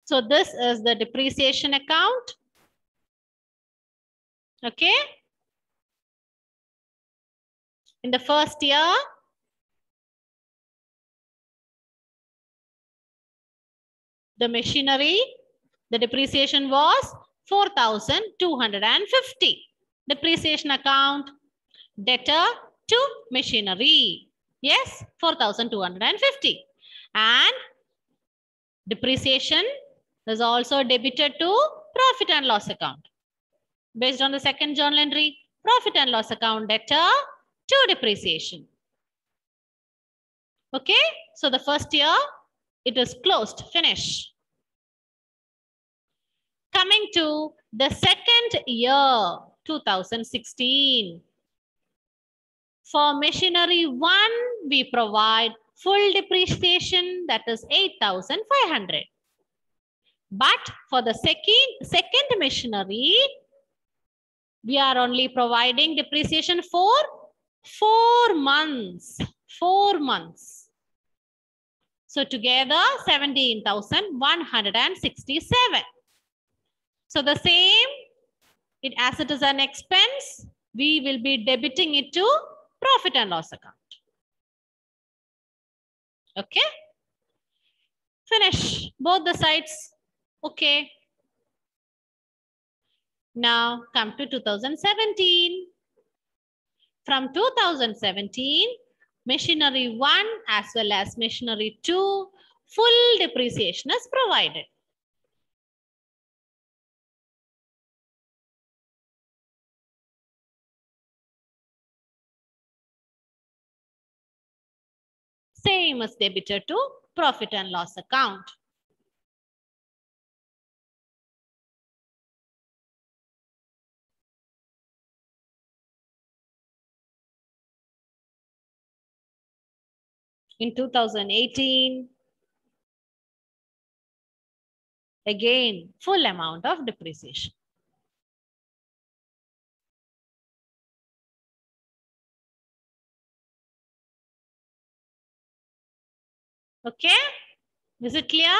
So this is the depreciation account. Okay. In the first year, the machinery, the depreciation was 4,250. Depreciation account, debtor to machinery. Yes, 4,250. And depreciation is also debited to profit and loss account. Based on the second journal entry, profit and loss account debtor to depreciation. Okay, so the first year, it is closed, finish. Coming to the second year, 2016. For machinery 1, we provide full depreciation, that is 8,500. But for the second machinery, we are only providing depreciation for 4 months. 4 months. So together 17,167. So the same, as it is an expense, we will be debiting it to profit and loss account. Okay. Finish both the sides. Okay. Now come to 2017. From 2017, machinery 1 as well as machinery 2, full depreciation is provided. Same as debited to profit and loss account. In 2018, again, full amount of depreciation. Okay, is it clear?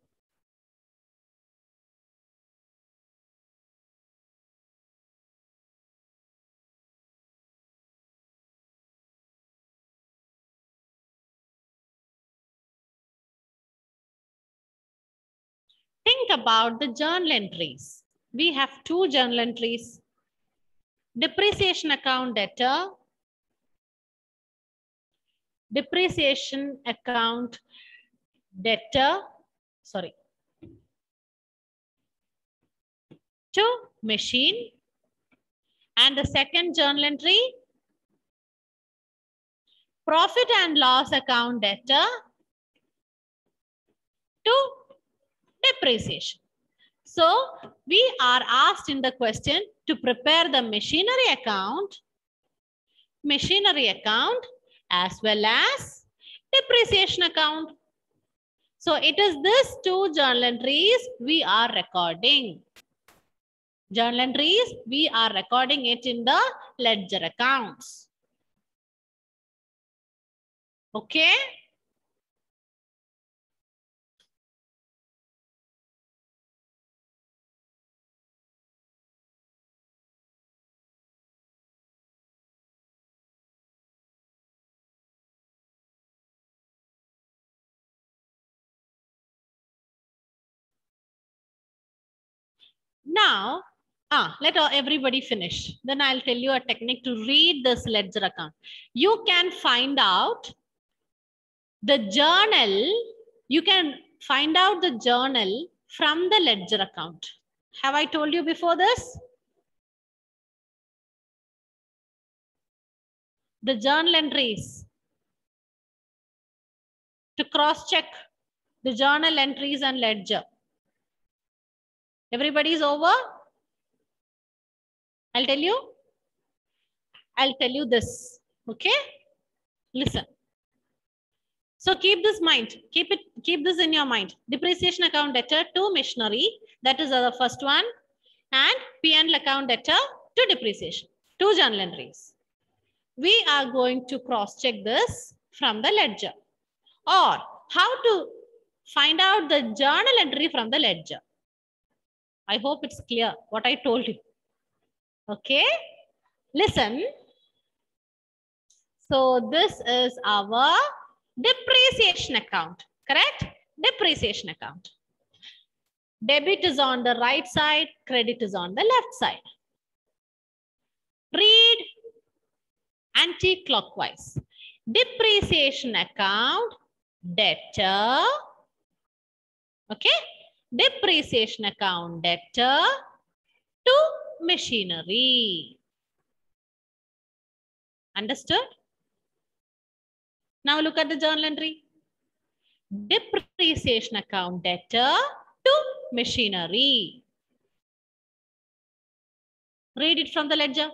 Think about the journal entries. We have 2 journal entries. Depreciation account debtor, depreciation account debtor, sorry, to machine, and the second journal entry, profit and loss account debtor to depreciation. So we are asked in the question to prepare the machinery account as well as depreciation account. So it is these 2 journal entries we are recording. Journal entries, we are recording it in the ledger accounts. Okay. Now, let everybody finish. Then I'll tell you a technique to read this ledger account. You can find out the journal. You can find out the journal from the ledger account. Have I told you before this? The journal entries. To cross-check the journal entries and ledger. Everybody's over? I'll tell you this. Okay? Listen. So keep this mind. Keep this in your mind. Depreciation account debtor to machinery. That is the first one. And P&L account debtor to depreciation. 2 journal entries. We are going to cross-check this from the ledger. Or how to find out the journal entry from the ledger. I hope it's clear what I told you. Okay, listen. So this is our depreciation account, correct? Depreciation account. Debit is on the right side, credit is on the left side. Read anti-clockwise. Depreciation account, debtor. Okay, depreciation account, debtor to machinery. Understood? Now look at the journal entry. Depreciation account, debtor to machinery. Read it from the ledger.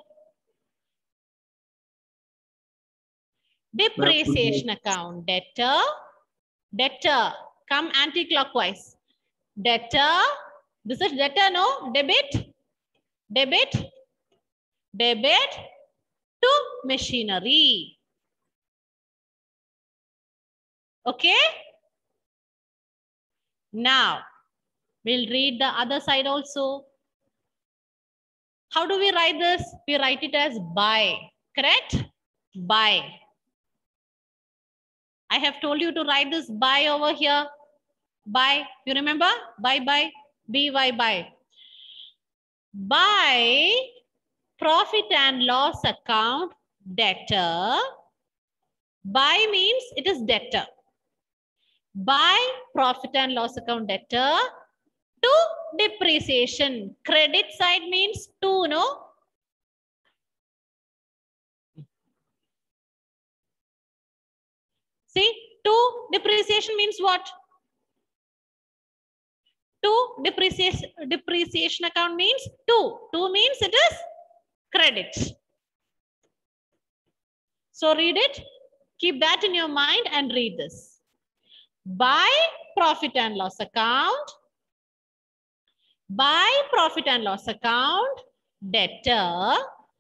Depreciation account, debtor, debtor, come anti-clockwise. Debtor, this is debtor, no? Debit, debit, debit to machinery. Okay? Now, we'll read the other side also. How do we write this? We write it as buy, correct? Buy. I have told you to write this buy over here. Buy, you remember? Buy, buy, B-Y, buy. Buy profit and loss account, debtor. Buy means it is debtor. Buy profit and loss account, debtor to depreciation. Credit side means to, no? See, to depreciation means what? To depreciation account means to. To means it is credit. So read it. Keep that in your mind and read this. Buy profit and loss account. Buy profit and loss account, debtor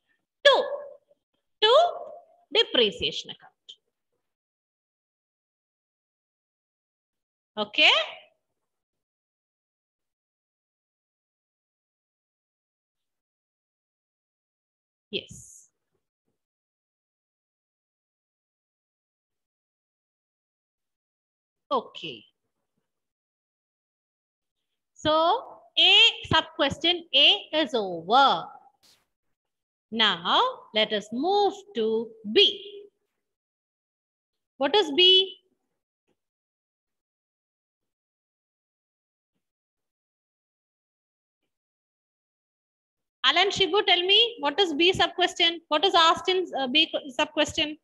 to depreciation account. Okay? Yes. Okay. So A sub question A is over. Now let us move to B. What is B? Alan Shibu, tell me, what is B sub question? What is asked in B sub question?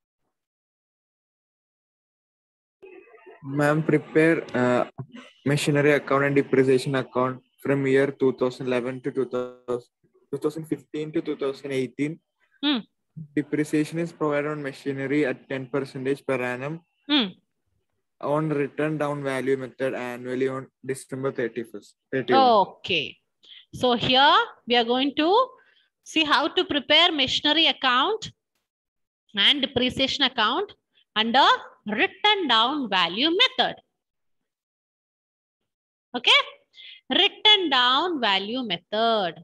Ma'am, prepare machinery account and depreciation account from year 2011 to 2015 to 2018. Depreciation is provided on machinery at 10% per annum on return down value method annually on December 31st. Okay. So here we are going to see how to prepare machinery account and depreciation account under written down value method. Okay. Written down value method.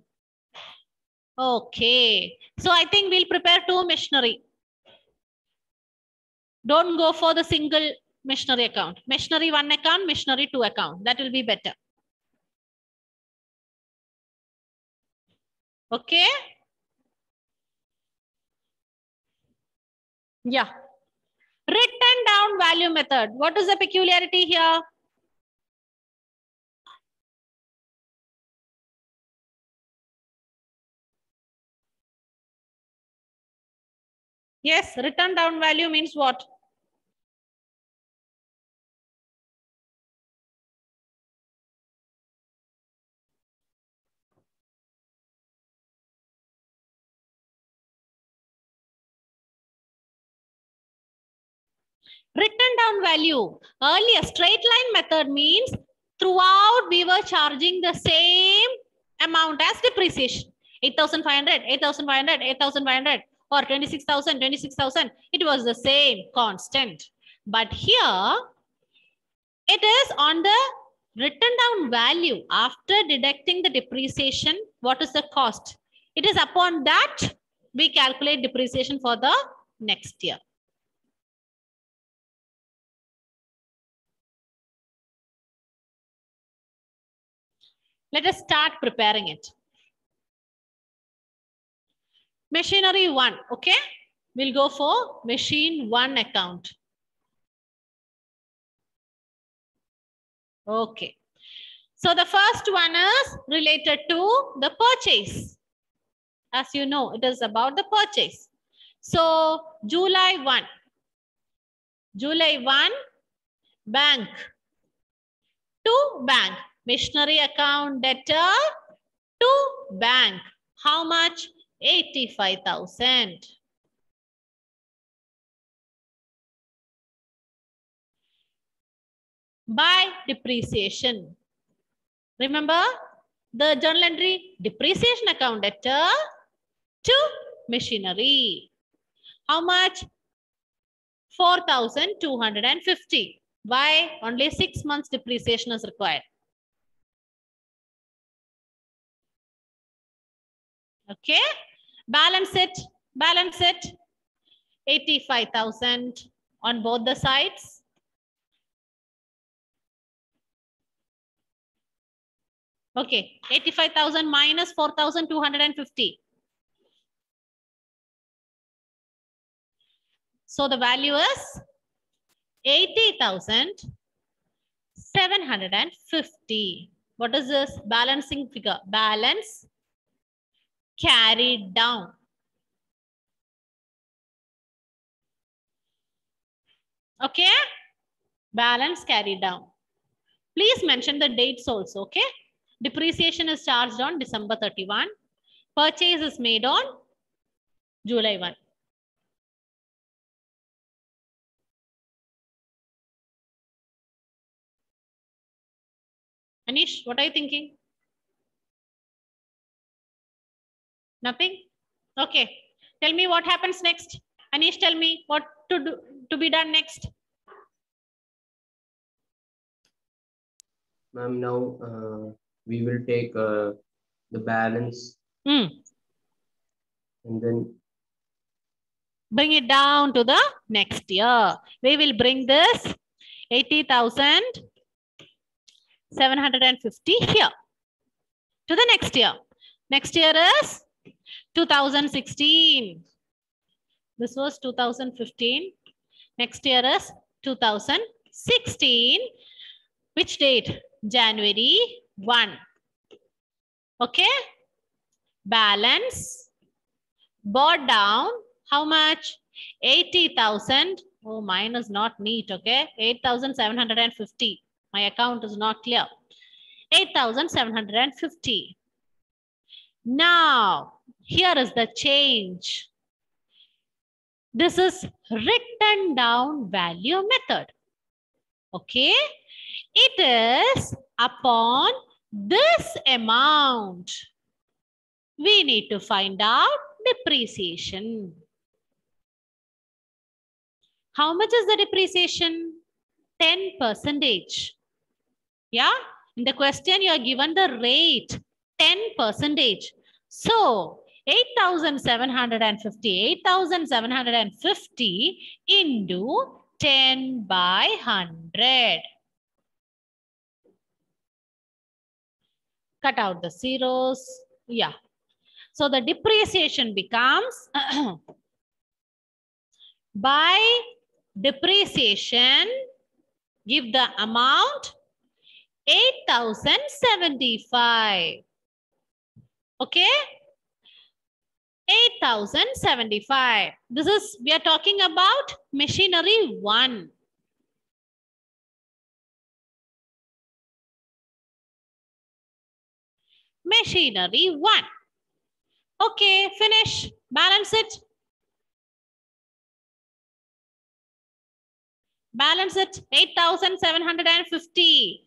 Okay. So I think we'll prepare two machinery. Don't go for the single machinery account. Machinery 1 account, machinery 2 account. That will be better. Okay. Yeah. Written down value method. What is the peculiarity here? Yes, written down value means what? Written down value. Earlier, straight line method means throughout we were charging the same amount as depreciation. 8,500, 8,500, 8,500 or 26,000, 26,000. It was the same constant. But here, It is on the written down value after deducting the depreciation. What is the cost? It is upon that we calculate depreciation for the next year. Let us start preparing it. Machinery 1, okay? We'll go for machine 1 account. Okay. So the first one is related to the purchase. As you know, it is about the purchase. So July 1. July 1, bank. To bank. Machinery account debtor to bank. How much? 85,000. By depreciation. Remember the journal entry, depreciation account debtor to machinery. How much? 4,250. Why? Only 6 months depreciation is required. Okay. Balance it. Balance it. 85,000 on both the sides. Okay. 85,000 minus 4,250. So the value is 80,750. What is this? Balancing figure. Balance carried down. Okay. Balance carried down. Please mention the dates also. Okay. Depreciation is charged on December 31. Purchase is made on July 1. Anish, what are you thinking? Nothing? Okay. Tell me what happens next. Anish, tell me what to be done next. Ma'am, now we will take the balance and then bring it down to the next year. We will bring this 80,750 here to the next year. Next year is 2016. This was 2015. Next year is 2016. Which date? January 1. Okay. Balance. Brought down. How much? 80,000. Oh, mine is not neat. Okay. 8,750. My account is not clear. 8,750. Now, here is the change. This is written down value method. Okay. It is upon this amount. We need to find out depreciation. How much is the depreciation? 10%. Yeah. In the question, you are given the rate 10%. So 8,750. 8,750 into 10 by 100. Cut out the zeros. Yeah. So the depreciation becomes by depreciation, give the amount 8,075. Okay. 8,075. This is, we are talking about machinery 1. Machinery 1. Okay, finish. Balance it. Balance it. 8,750.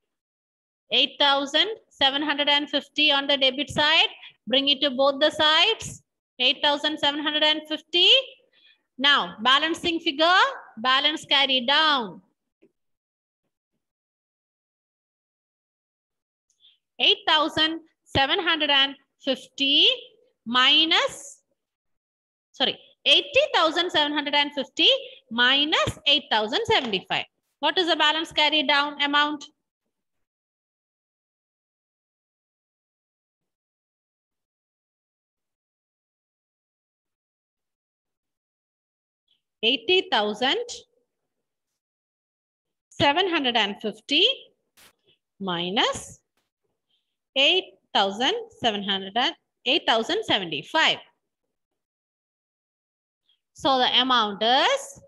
8,750 on the debit side. Bring it to both the sides. 8,750. Now, balancing figure. Balance carry down. 8,750 minus, sorry, 80,750 minus 8,075. What is the balance carried down amount? $80,750 minus 8,075. So the amount is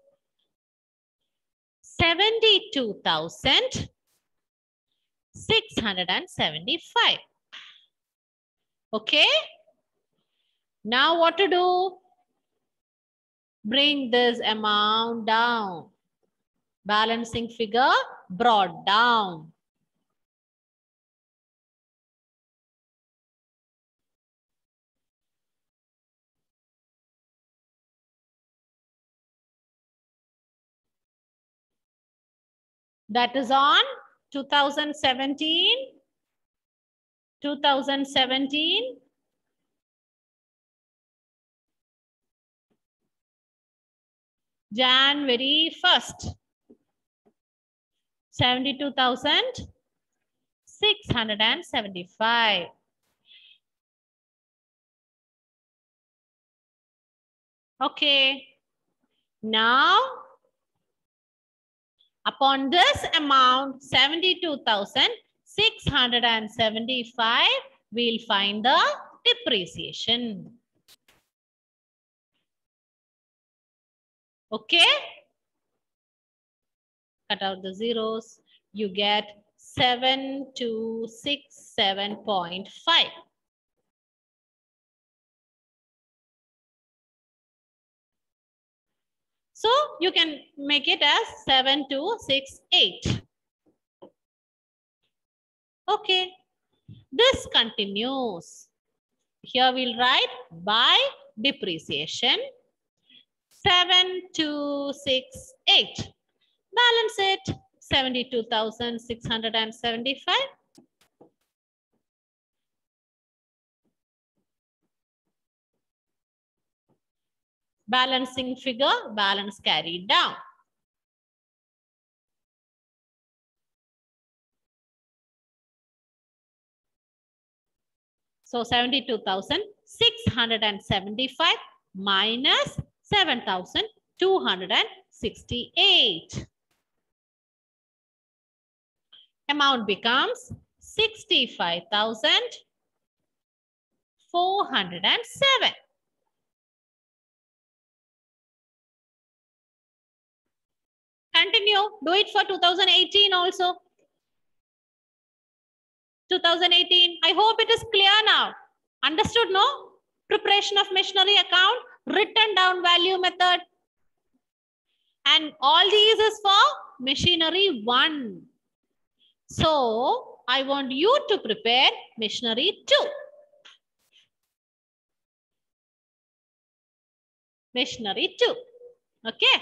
72,675. Okay. Now what to do? Bring this amount down. Balancing figure brought down. That is on 2017. January 1st. 72,675. Okay. Now, upon this amount, 72,675, we'll find the depreciation. Okay. Cut out the zeros. You get 7267.5. So you can make it as 7268. Okay. This continues. Here we'll write by depreciation 7268. Balance it 72,675. Balancing figure, balance carried down. So 72,675 minus 7,268. Amount becomes 65,407. Continue. Do it for 2018 also. 2018. I hope it is clear now. Understood, no? Preparation of machinery account, written down value method. And all these is for machinery 1. So, I want you to prepare machinery 2. Machinery 2. Okay.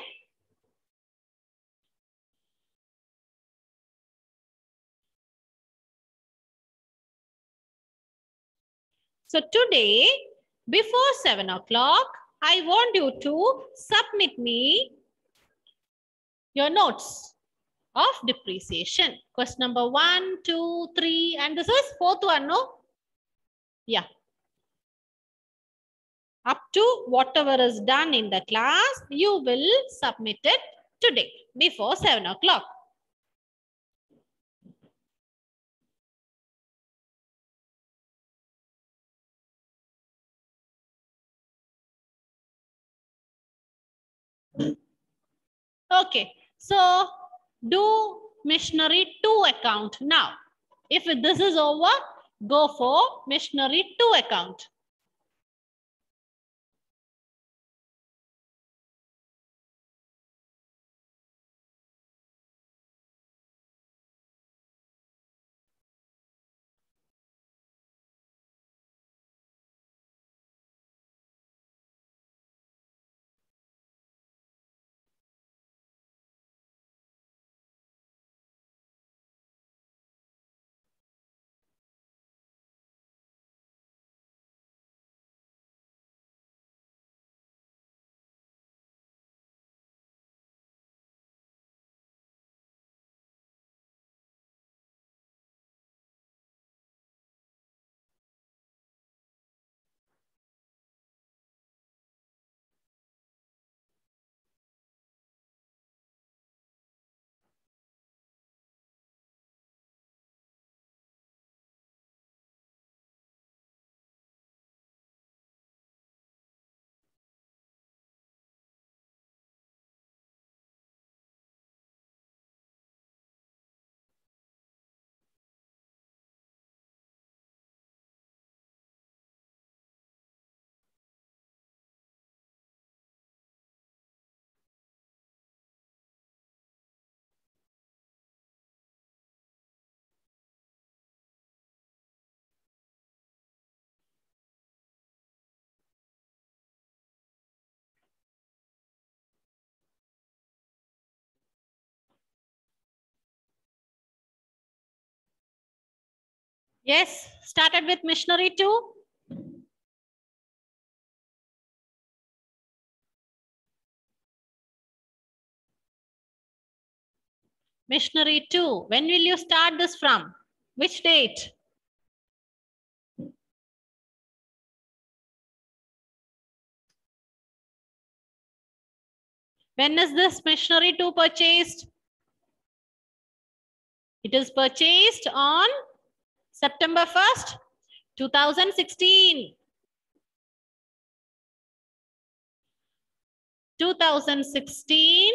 So today, before 7 o'clock, I want you to submit me your notes of depreciation. Question number 1, 2, 3, and this is 4th one, no? Yeah. Up to whatever is done in the class, you will submit it today, before 7 o'clock. Okay, so do machinery 2 account now. If this is over, go for machinery 2 account. Yes, started with missionary 2. Missionary 2. When will you start this from? Which date? When is this missionary 2 purchased? It is purchased on September 1st, 2016. 2016,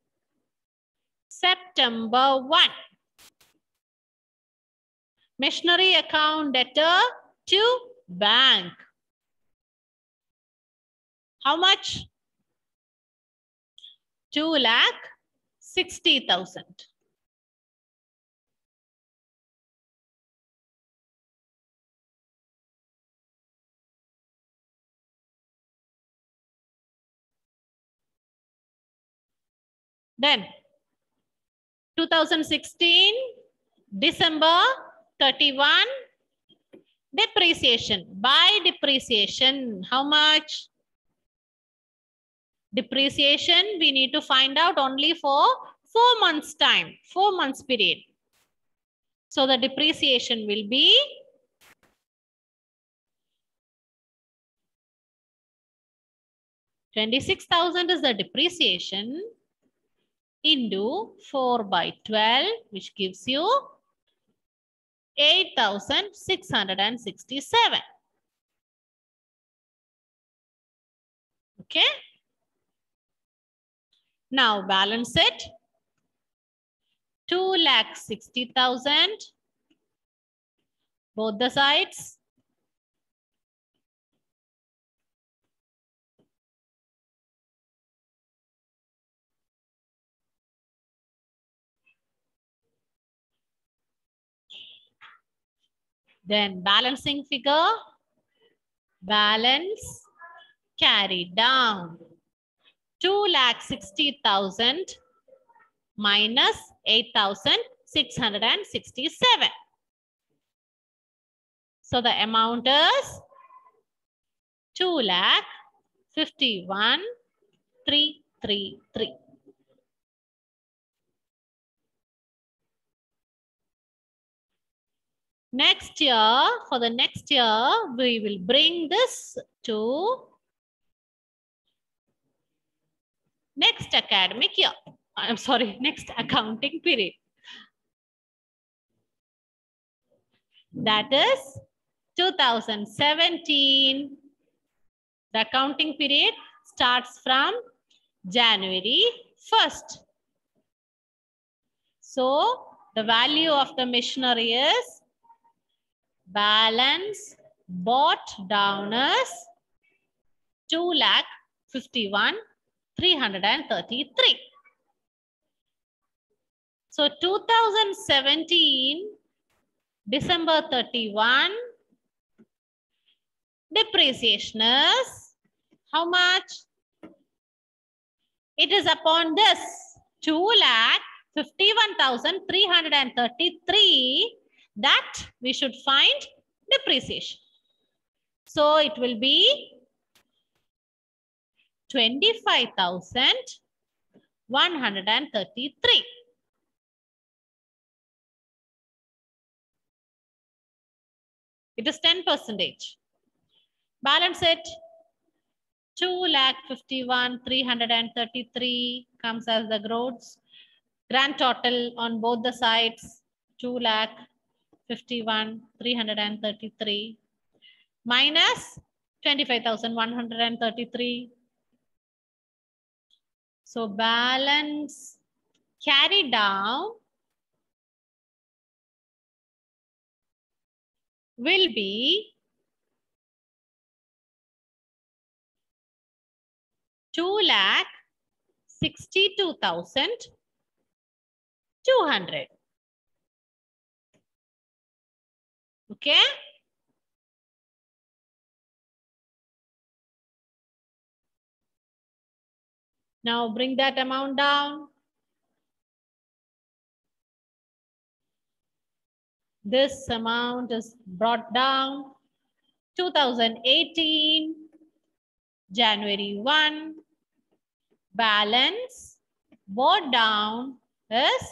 September 1. Missionary account debtor to bank. How much? 2,60,000. Then 2016, December 31, depreciation. By depreciation, how much? Depreciation, we need to find out only for 4 months time, 4 months period. So the depreciation will be 26,000 is the depreciation into 4/12, which gives you 8,667. Okay. Now balance it. 2,60,000. Both the sides. Then balancing figure. Balance carried down. 2,60,000 minus 8,667. So the amount is 2,51,333. Next year, for the next year, we will bring this to next academic year. I'm sorry, next accounting period. That is 2017. The accounting period starts from January 1st. So the value of the machinery is balance bought down as 2,51,333. So 2017, December 31, depreciation is how much? It is upon this 2,51,333 that we should find depreciation. So it will be 25,133. It is 10%. Balance it. 2,51,333 comes as the gross. Grand total on both the sides, 2,51,333 minus 25,133. So balance carry down will be 2,62,200. Okay. Now bring that amount down. This amount is brought down. 2018, January 1, balance brought down is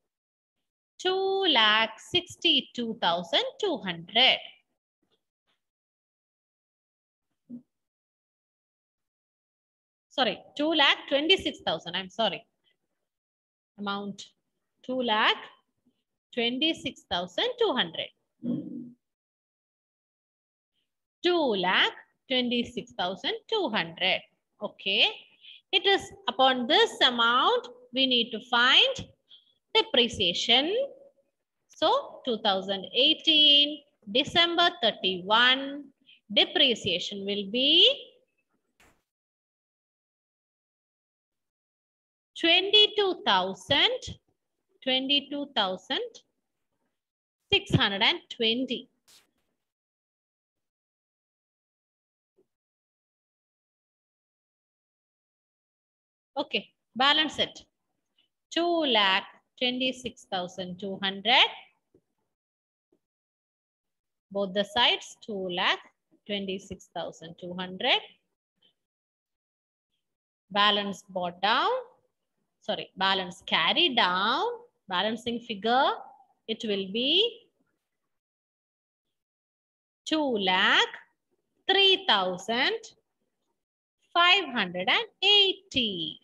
2,62,200. Sorry, 2,26,000. I'm sorry. Amount 2,26,200. 2,26,200. Okay. It is upon this amount we need to find depreciation. So 2018 December 31 depreciation will be 22,620. Okay, balance it. 2,26,200. Both the sides, 2,26,200. Balance brought down. Sorry, balance carried down. Balancing figure, it will be 2,03,580.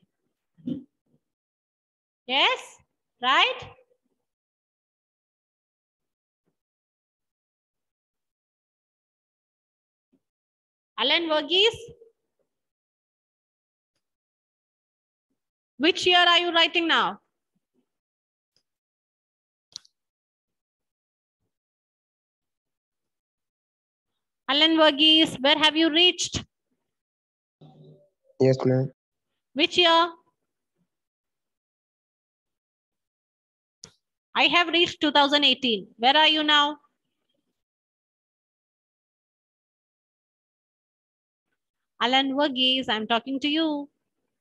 Yes, right? Alan Verghese? Which year are you writing now? Alan Verghese, where have you reached? Yes, ma'am. Which year? I have reached 2018. Where are you now? Alan Verghese, I'm talking to you.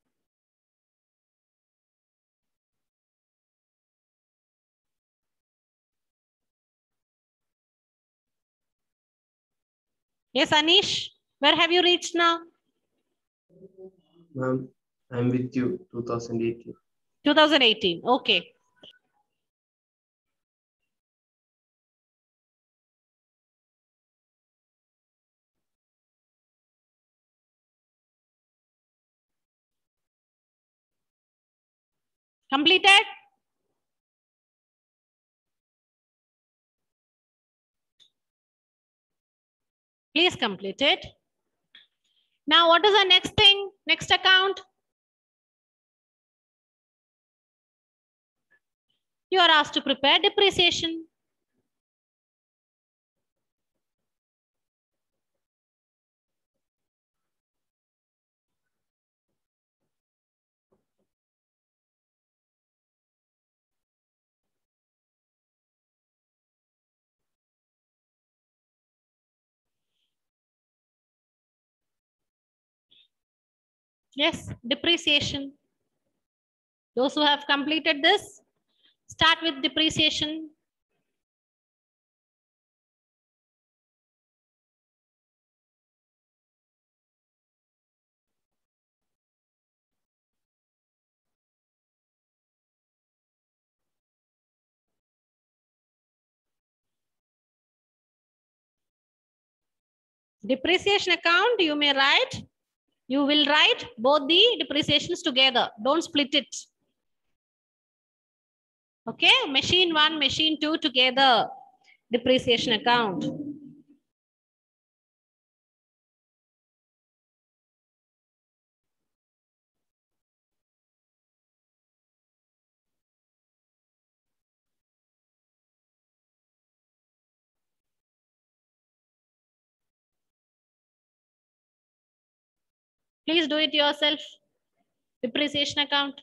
Yes, Anish, where have you reached now? Ma'am, I'm with you, 2018. 2018, okay. Completed? Please complete it. Now, what is the next thing? Next account? You are asked to prepare depreciation. Yes, depreciation. Those who have completed this, start with depreciation. Depreciation account, you may write. You will write both the depreciations together. Don't split it. Okay, machine 1, machine 2 together. Depreciation account. Please do it yourself. Depreciation account.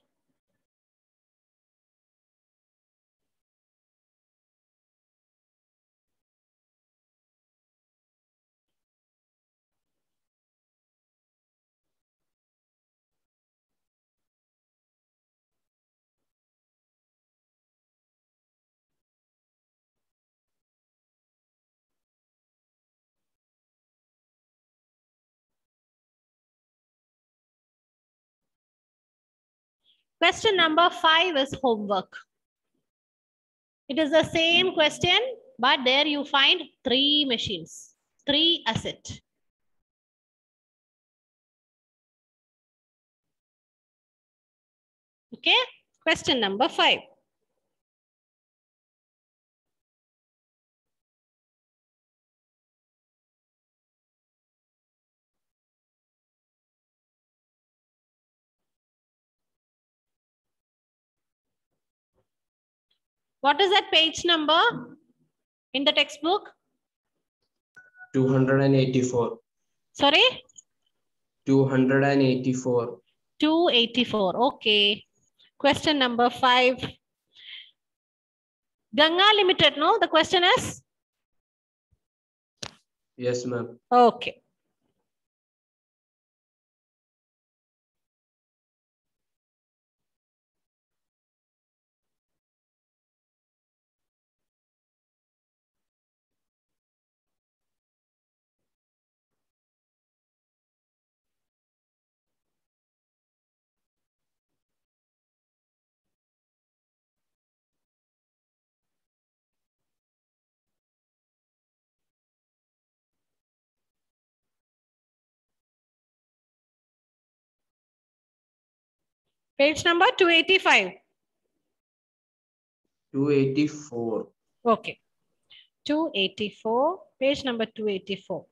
Question number 5 is homework. It is the same question, but there you find 3 machines, 3 assets. Okay, question number 5. What is that page number in the textbook? 284. Sorry? 284. 284. Okay. Question number 5. Ganga Limited, no? The question is? Yes, ma'am. Okay. Page number 285. 284. Okay. 284. Page number 284.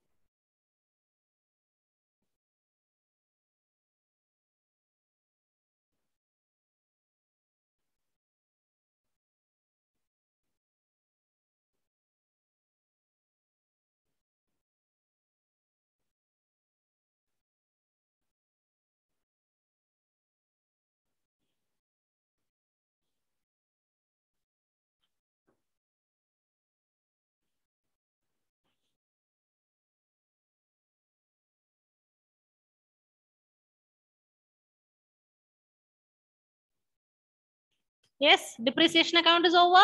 Yes, depreciation account is over.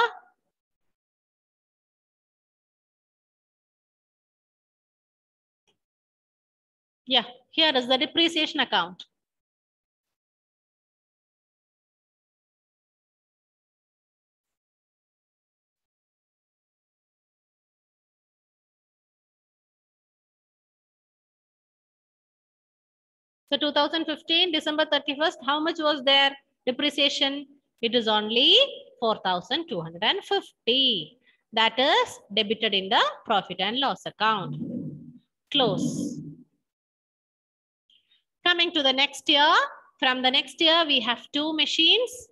Yeah, here is the depreciation account. So 2015, December 31st, how much was their depreciation? It is only 4,250. That is debited in the profit and loss account. Close. Coming to the next year, from the next year, we have 2 machines.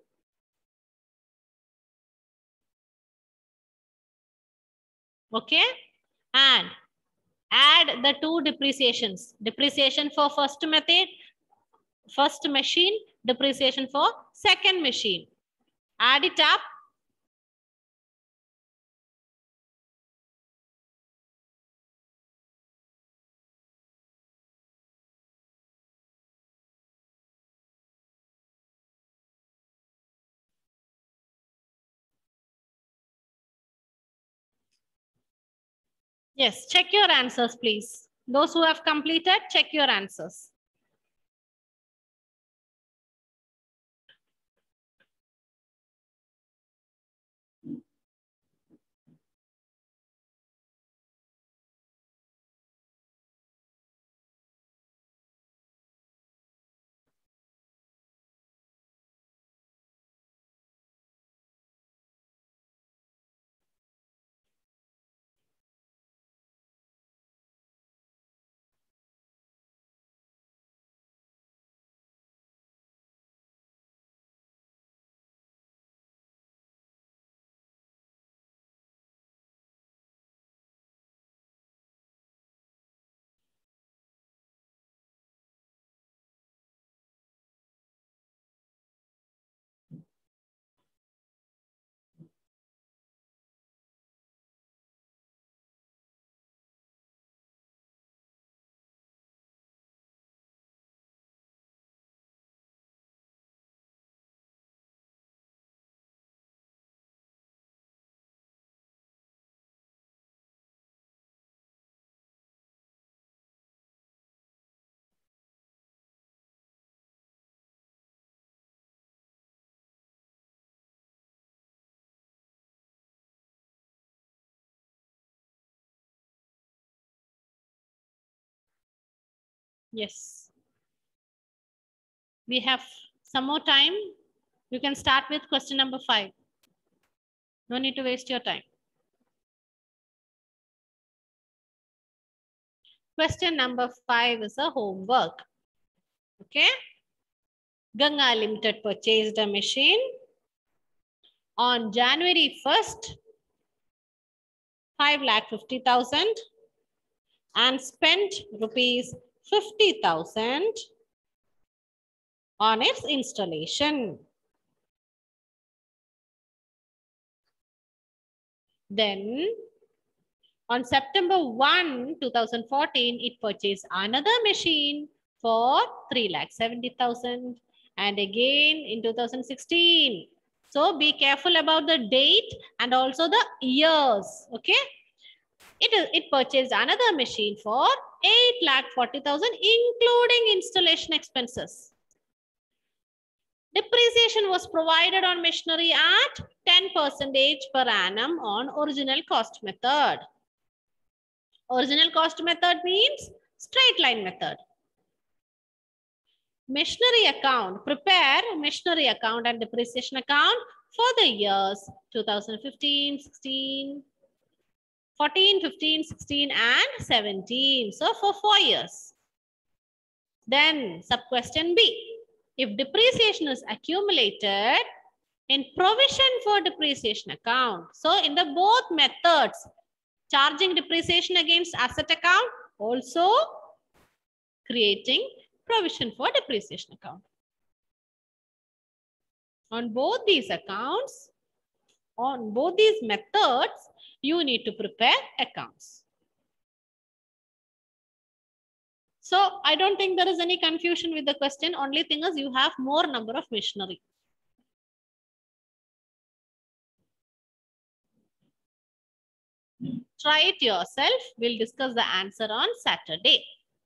Okay. And add the 2 depreciations. Depreciation for first method, first machine, depreciation for second machine. Add it up. Yes, check your answers, please. Those who have completed, check your answers. Yes. We have some more time. You can start with question number 5. No need to waste your time. Question number 5 is a homework. Okay. Ganga Limited purchased a machine on January 1st, 5,50,000 and spent rupees 50,000 on its installation. Then on September 1, 2014, it purchased another machine for 3,70,000 and again in 2016. So be careful about the date and also the years. Okay. It purchased another machine for 8,40,000 including installation expenses. Depreciation was provided on machinery at 10% per annum on original cost method. Original cost method means straight line method. Machinery account, prepare machinery account and depreciation account for the years 2015, 16, 14, 15, 16 and 17. So for 4 years. Then sub question B. If depreciation is accumulated in provision for depreciation account. So in the both methods, charging depreciation against asset account, also creating provision for depreciation account. On both these accounts, on both these methods, you need to prepare accounts. So I don't think there is any confusion with the question. Only thing is you have more number of machinery. Try it yourself. We'll discuss the answer on Saturday.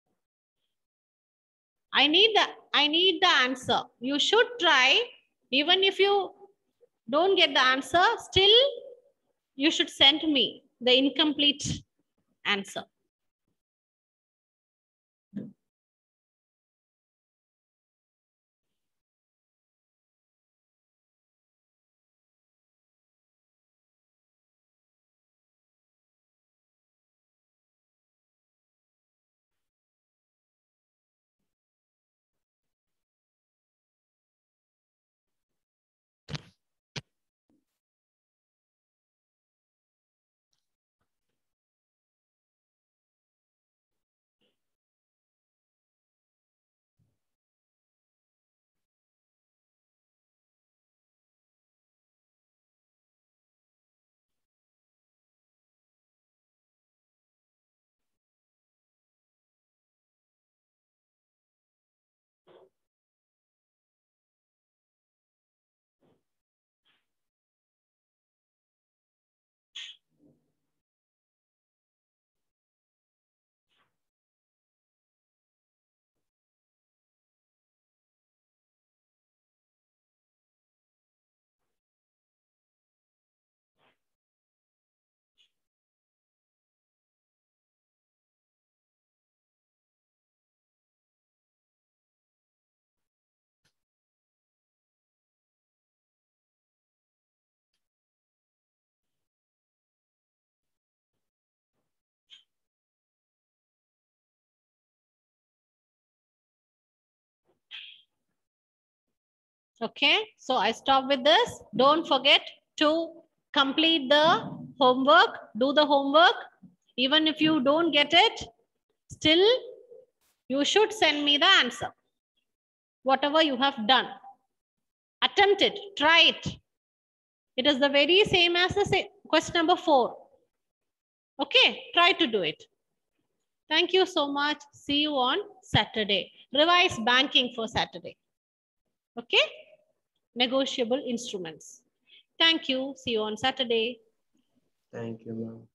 I need the answer. You should try. Even if you don't get the answer, still you should send me the incomplete answer. Okay, so I stop with this. Don't forget to complete the homework, do the homework. Even if you don't get it, still you should send me the answer. Whatever you have done, attempt it, try it. It is the very same as the question number 4. Okay, try to do it. Thank you so much. See you on Saturday. Revise banking for Saturday. Okay, negotiable instruments. Thank you. See you on Saturday. Thank you, ma'am.